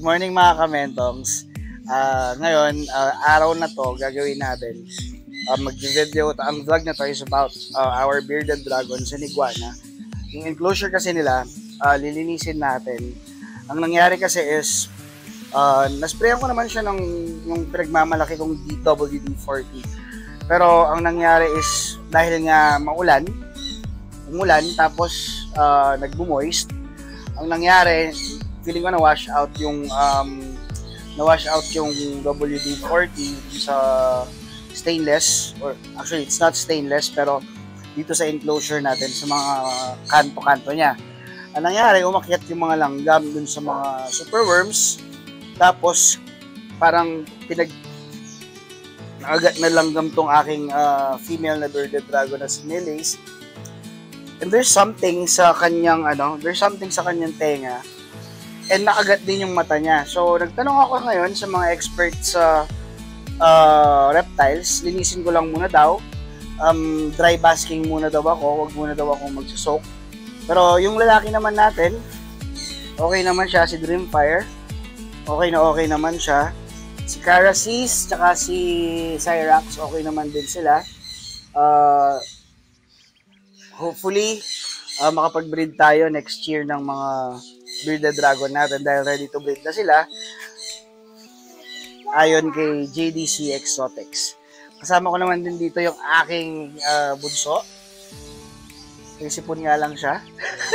morning mga kamentongs. Ngayon, araw na to, gagawin natin. Mag-video, ang vlog na to is about our bearded dragons and iguana. Yung enclosure kasi nila, lilinisin natin. Ang nangyari kasi is, nasprayan ko naman siya ng yung pinagmamalaki kong WD-40. Pero ang nangyari is, dahil nga umulan, tapos nagbumoist, ang nangyari, feeling ko na-wash out yung WD-40 sa stainless, or actually it's not stainless, pero dito sa enclosure natin sa mga kanto-kanto niya. Ang nangyari, umakyat yung mga langgam dun sa mga superworms, tapos parang nakagat na langgam tong aking female na bearded dragon na si Nilace. And there's something sa kanyang tenga. And nakagat din yung mata niya. So, nagtanong ako ngayon sa mga experts sa reptiles. Linisin ko lang muna daw. Dry basking muna daw ako. Huwag muna daw ako magsusok. Pero yung lalaki naman natin, okay naman siya. Si Dreamfire, okay naman siya. Si Carasis, tsaka si Cyrax, okay naman din sila. Hopefully, makapag-breed tayo next year ng mga bearded dragon natin dahil ready to breed na sila ayon kay JDC Exotics. Kasama ko naman din dito yung aking bunso. Sipon nga lang siya.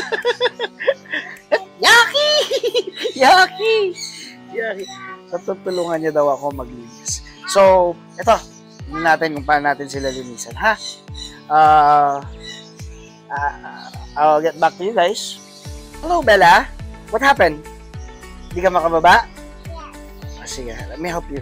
Yaki! Yaki! Yaki! So, tutulungan niya daw ako maglinis. So, ito. Tignan natin kung paano natin sila linisan, ha? I'll get back to you guys. Hello, Bella. What happened? Hindi ka makababa? Yeah. Sige, let me help you.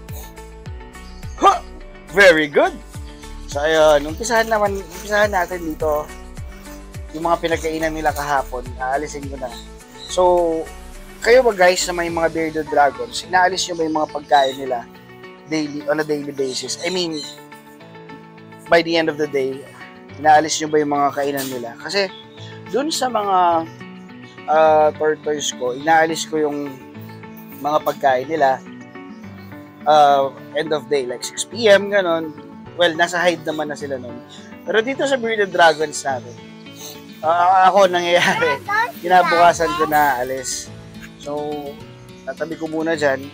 Huh! Very good! So, ayun. Umpisahan natin dito yung mga pinagkainan nila kahapon. Aalisin ko na. So, kayo ba guys na may mga bearded dragons, inaalis nyo ba yung mga pagkain nila on a daily basis? I mean, by the end of the day, inaalis nyo ba yung mga kainan nila? Kasi, dun sa mga tortoise ko, inaalis ko yung mga pagkain nila end of day, like 6 PM, ganon. Well, nasa hide naman na sila nun. Pero dito sa bearded dragons natin, ako nangyayari, kinabukasan ko na alis. So, tatabi ko muna dyan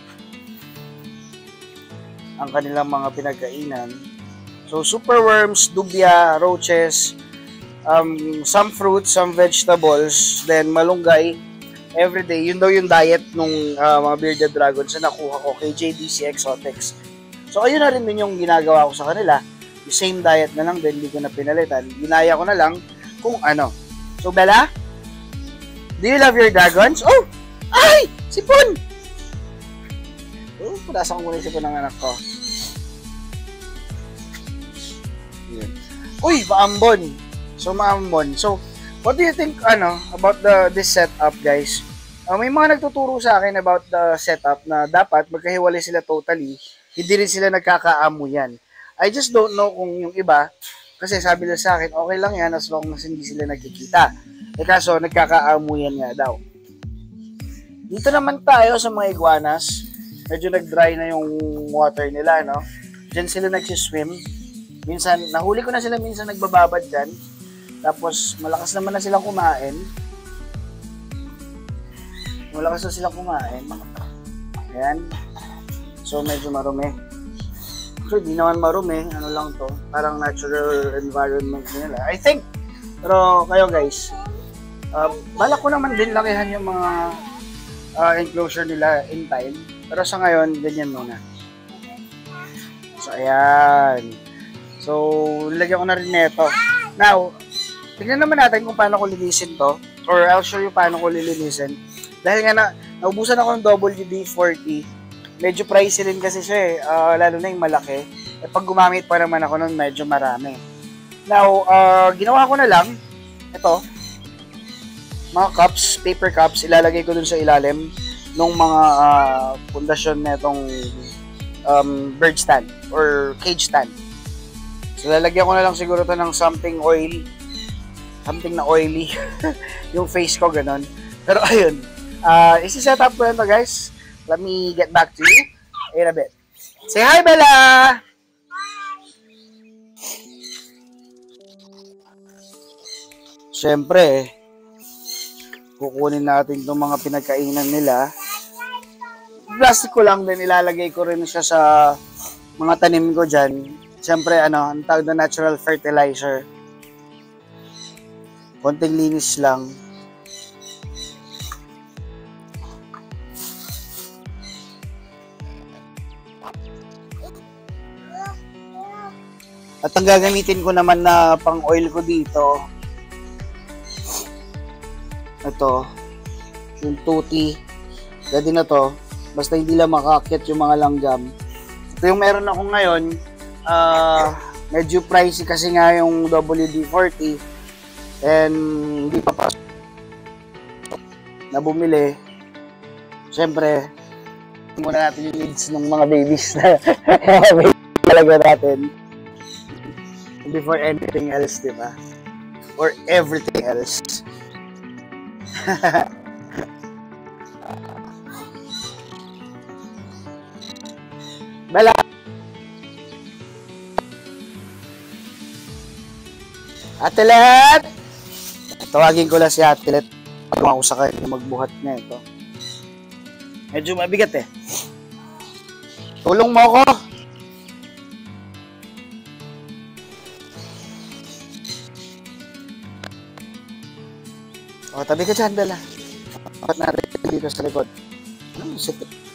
ang kanilang mga pinagkainan. So, superworms, dubia, roaches, some fruits, some vegetables, then malunggay, everyday. Yun daw yung diet nung mga bearded dragons na nakuha ko kay JDC Exotics. So, ayun na rin din yung ginagawa ko sa kanila. Yung same diet na lang din, hindi ko na pinalitan. Ginaya ko na lang kung ano. So, Bella, do you love your dragons? Oh! Ay! Sipon! Oh, punasan ko muna yung sipon ng anak ko. Yun. Uy! Maambon! So, maambon. So, what do you think about this setup, guys? May mga nagtuturo sa akin about the setup na dapat magkahiwalay sila totally. Hindi rin sila nagkakaamuyan. I just don't know kung yung iba, kasi sabi nila sa akin, okay lang yan as long as hindi sila nagkikita. Kaso, nagkakaamuyan nga daw. Dito naman tayo sa mga iguanas. Medyo nag-dry na yung water nila, no? Diyan sila nagsiswim. Minsan, nahuli ko na sila minsan nagbababad dyan. Tapos, malakas naman na silang kumain. Ayan. So, medyo marumi. Actually, di naman marumi. Ano lang to? Parang natural environment nila, I think. Pero, kayo guys, balak ko naman din lakihan yung mga enclosure nila in time. Pero sa ngayon, ganyan muna. So, ayan. So, lagyan ko na rin neto. Now, tignan naman natin kung paano ko linisin to. Or I'll show you paano ko lilinisin. Dahil nga naubusan ako ng WD-40. Medyo pricey rin kasi siya eh. Lalo na yung malaki. Pag gumamit pa naman ako nun, medyo marami. Now, ginawa ko na lang. Ito. Mga cups, paper cups, ilalagay ko dun sa ilalim ng mga pundasyon na itong bird stand or cage stand. So, lalagyan ko na lang siguro ito ng something na oily. Yung face ko, ganun. Pero ayun, isi-set up ko yan to guys. let me get back to you in a bit. Say hi, Bella! Siyempre, kukunin natin itong mga pinagkainan nila. Plastic ko lang din, ilalagay ko rin siya sa mga tanim ko dyan. Siyempre, ang tawag na natural fertilizer. Konting linis lang. At ang gagamitin ko naman na pang oil ko dito, ito, yung tuti. Pwede na to. Basta hindi lang makaakyat yung mga langgam. Ito yung meron ako ngayon. Medyo pricey kasi nga yung WD-40. And hindi pa na bumili. Siyempre, muna natin yung needs ng mga babies na talaga natin. Before anything else, di ba? Or everything else. Bella! Atelet! Tawagin ko lang si Atelet. Pag ako sa kanya magbuhat niya ito. Medyo mabigat eh. Tulong mo ako! O, tabi ka dyan, Bella. Dapat natin dito sa likod. Ano? Sit.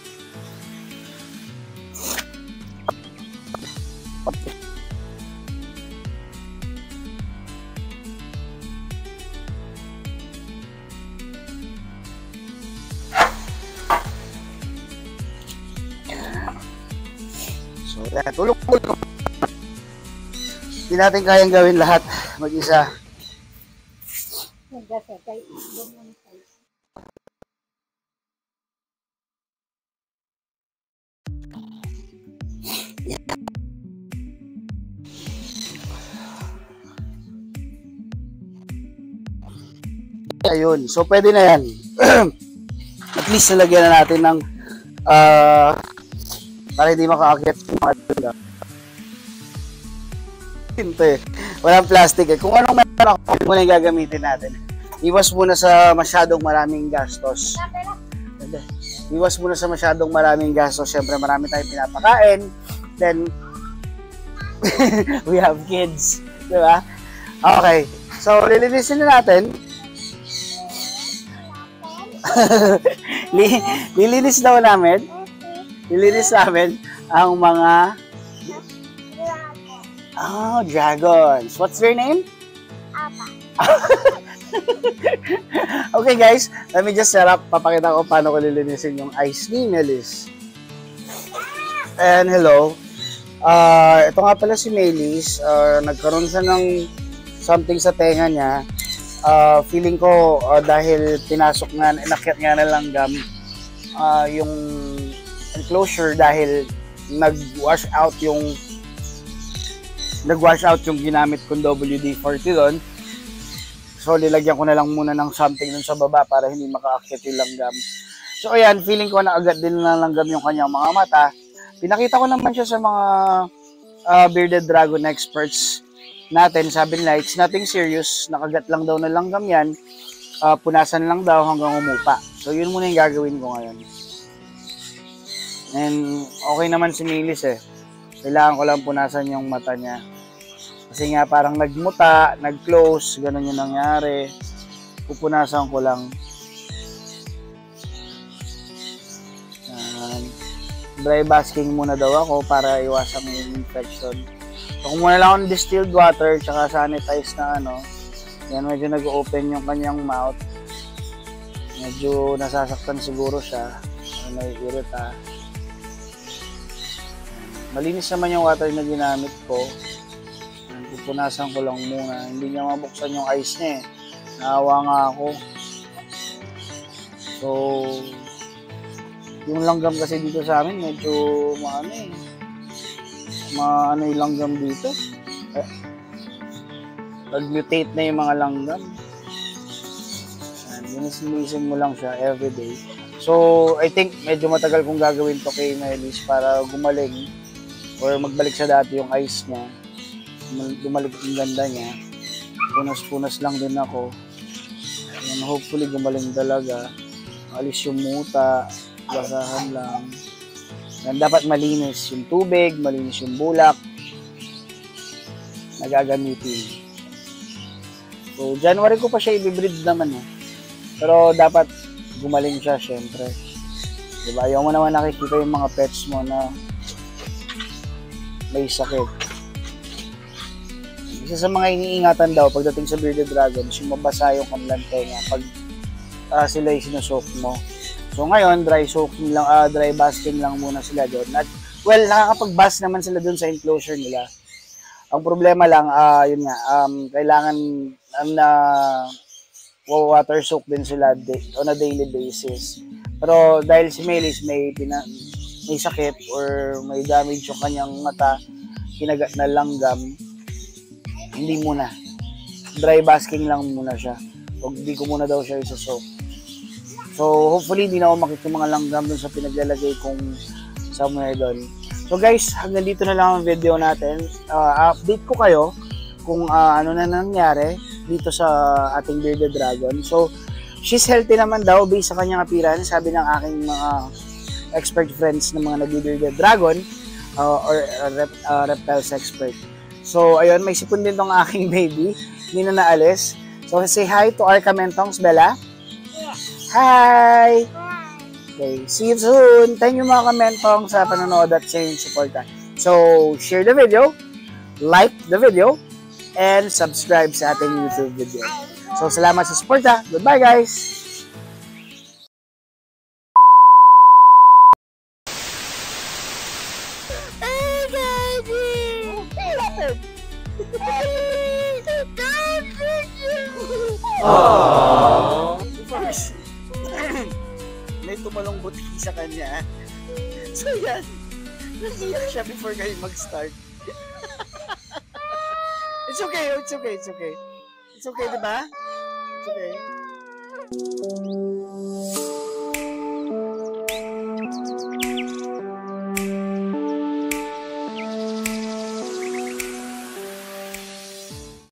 So, tulong mo. Hindi natin kayang gawin lahat mag-isa. Ayun. So, pwede na yan. At least nalagyan na natin ng para hindi makaakyat yung mga tula. Ito eh. Walang plastic eh. Kung anong meron ako, muna yung gagamitin natin. Iwas muna sa masyadong maraming gastos. Iwas muna sa masyadong maraming gastos. Siyempre, marami tayong pinapakain. Then, we have kids. Diba? Okay. So, lilinisin na natin. Lilinis daw namin. Lilinis namin ang mga dragons. What's their name? Apa. Okay guys, let me just set up. Papakita ko paano ko lilinisin yung eyes ni Melis. And hello. Ito nga pala si Melis. Nagkaroon siya ng something sa tenga niya. Feeling ko dahil pinasok nga, inakyat nga na langgam yung enclosure dahil nag-wash out yung ginamit kong WD-40 doon. So, lilagyan ko na lang muna ng something dun sa baba para hindi makaakyat yung langgam. So, ayan, feeling ko na agad din na langgam yung kanyang mga mata. Pinakita ko naman siya sa mga bearded dragon experts natin. Sabi nila, it's nothing serious. Nakagat lang daw na langgam yan. Punasan lang daw hanggang umupa. So, yun muna yung gagawin ko ngayon. And okay naman si Melis eh. Kailangan ko lang punasan yung mata niya. Kasi nga parang nagmuta, nag-close, ganun yung nangyari. Pupunasan ko lang. Dry basking muna daw ako para iwasan yung infection. So kung muna lang ako ng distilled water tsaka sanitize na yan medyo nag-open yung kanyang mouth. Medyo nasasaktan siguro siya. Naiirita. Malinis naman yung water na ginamit ko. Pupunasan ko lang muna. Hindi niya mabuksan yung eyes niya eh. Naawa nga ako. So, yung langgam kasi dito sa amin, medyo maano yung langgam dito. Nag-mutate na yung mga langgam. Linisin mo lang siya everyday. So, I think medyo matagal kong gagawin to kay Melis para gumaling or magbalik sa dati yung eyes niya. Dumalik yung ganda niya. Punas-punas lang din ako. And hopefully gumaling talaga. Alis yung muta, basahan lang. And dapat malinis yung tubig, malinis yung bulak na gagamitin. So, January ko pa siya i-breed naman eh. Pero dapat gumaling siya, syempre. Diba? Ayaw mo naman nakikita yung mga pets mo na may sakit. Isa sa mga iniingatan daw pagdating sa bearded dragons, yung mabasa yung kanilang tenga pag sila yung sinusok mo. So ngayon, dry soaking lang, dry basking lang muna sila doon. At, well, nakakapag-bask naman sila doon sa enclosure nila. Ang problema lang, yun nga, kailangan na water soak din sila on a daily basis. Pero dahil si Melis may sakit or may damage yung kanyang mata, kinagat na langgam, hindi muna. Dry basking lang muna siya. O hindi ko muna daw siya isa-soak. So hopefully hindi na ako makita mga langgam dun sa pinaglalagay kong somewhere doon. So guys, hanggang dito na lang ang video natin. Update ko kayo kung ano na nangyari dito sa ating bearded dragon. So, she's healthy naman daw based sa kanyang appearance. Sabi ng aking mga expert friends ng mga nag-bearded dragon or reptiles expert. So, ayun, may sipon din tong aking baby. Hindi na naalis. So, say hi to our Kamentongs, Bella. Hi! Okay, see you soon. Thank you mga Kamentong sa panonood at sa inyong suporta. So, share the video, like the video, and subscribe sa ating YouTube video. So, salamat sa suporta. Goodbye, guys! Hey, Daddy! What happened? Aww! May tumalong buti sa kanya. So, yan. Naiyak siya before kayo mag-start. It's okay, it's okay, it's okay. It's okay, diba? It's okay.